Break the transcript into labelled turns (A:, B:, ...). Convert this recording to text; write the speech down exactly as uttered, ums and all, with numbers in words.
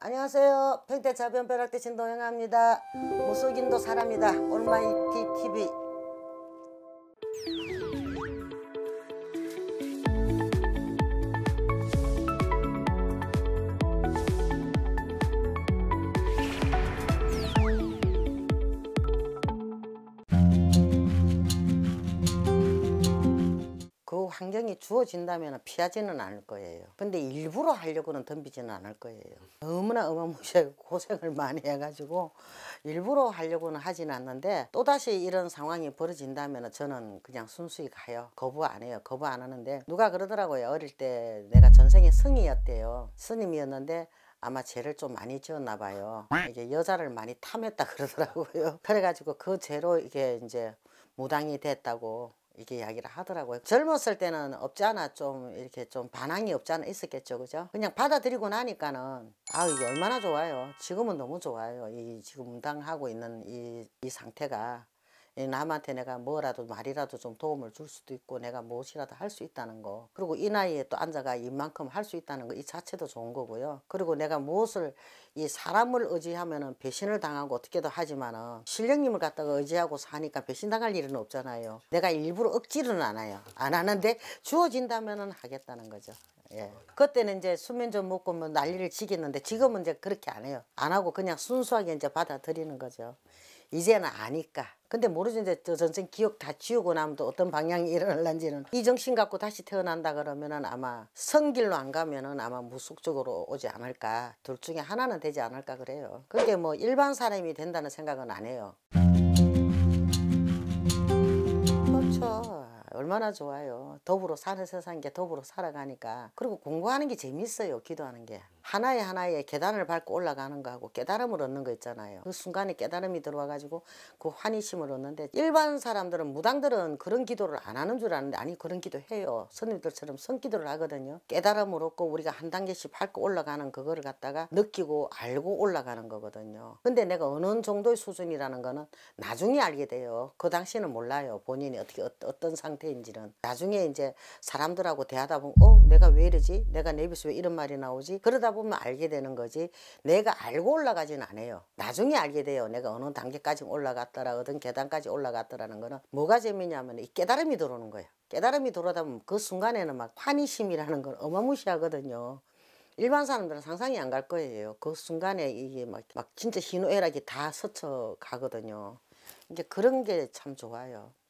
A: 안녕하세요. 평택자변벼락대 진동영아입니다. 무속인도 사람이다. 올마이티 티비. 그 환경이 주어진다면 피하지는 않을 거예요. 근데 일부러 하려고는 덤비지는 않을 거예요. 너무나 어마무시하게 고생을 많이 해가지고 일부러 하려고는 하지는 않는데, 또다시 이런 상황이 벌어진다면 저는 그냥 순수히 가요. 거부 안 해요. 거부 안 하는데, 누가 그러더라고요. 어릴 때 내가 전생에 성이었대요. 스님이었는데 아마 죄를 좀 많이 지었나 봐요. 이게 여자를 많이 탐했다 그러더라고요. 그래가지고 그 죄로 이게 이제 무당이 됐다고 이게 이야기를 하더라고요. 젊었을 때는 없지 않아 좀 이렇게 좀 반항이 없지 않아 있었겠죠. 그죠? 그냥 받아들이고 나니까는 아, 이게 얼마나 좋아요. 지금은 너무 좋아요. 이 지금 무당하고 있는 이, 이 상태가 남한테 내가 뭐라도 말이라도 좀 도움을 줄 수도 있고 내가 무엇이라도 할 수 있다는 거, 그리고 이 나이에 또 앉아가 이만큼 할 수 있다는 거, 이 자체도 좋은 거고요. 그리고 내가 무엇을 이 사람을 의지하면은 배신을 당하고 어떻게도 하지만은 신령님을 갖다가 의지하고 사니까 배신당할 일은 없잖아요. 내가 일부러 억지로는 안 해요. 안 하는데 주어진다면은 하겠다는 거죠. 예. 그때는 이제 수면 좀 먹고 뭐 난리를 치겠는데 지금은 이제 그렇게 안 해요. 안 하고 그냥 순수하게 이제 받아들이는 거죠. 이제는 아니까. 근데 모르죠. 이제 저 전생 기억 다 지우고 나면 또 어떤 방향이 일어날는지는. 이 정신 갖고 다시 태어난다 그러면은 아마 성길로 안 가면은 아마 무속적으로 오지 않을까. 둘 중에 하나는 되지 않을까 그래요. 그게 뭐 일반 사람이 된다는 생각은 안 해요. 그렇죠. 얼마나 좋아요. 더불어 사는 세상인 게 더불어 살아가니까. 그리고 공부하는 게 재밌어요. 기도하는 게. 하나에 하나에 계단을 밟고 올라가는 거하고 깨달음을 얻는 거 있잖아요. 그 순간에 깨달음이 들어와 가지고 그 환희심을 얻는데, 일반 사람들은 무당들은 그런 기도를 안 하는 줄 아는데 아니, 그런 기도 해요. 스님들처럼 성기도를 하거든요. 깨달음을 얻고 우리가 한 단계씩 밟고 올라가는 그거를 갖다가 느끼고 알고 올라가는 거거든요. 근데 내가 어느 정도의 수준이라는 거는 나중에 알게 돼요. 그 당시에는 몰라요. 본인이 어떻게 어떤 상태인지는. 나중에 이제 사람들하고 대하다 보면 어 내가 왜 이러지? 내가 내 입에서 왜 이런 말이 나오지? 그러다 보면 알게 되는 거지. 내가 알고 올라가지는 않아요. 나중에 알게 돼요. 내가 어느 단계까지 올라갔더라, 어떤 계단까지 올라갔더라는 거는. 뭐가 재미냐면 이 깨달음이 들어오는 거예요. 깨달음이 들어오다 보면 그 순간에는 막 환희심이라는 걸 어마무시하거든요. 일반 사람들은 상상이 안 갈 거예요. 그 순간에 이게 막, 막 진짜 희노애락이 다 스쳐 가거든요. 이제 그런 게 참 좋아요.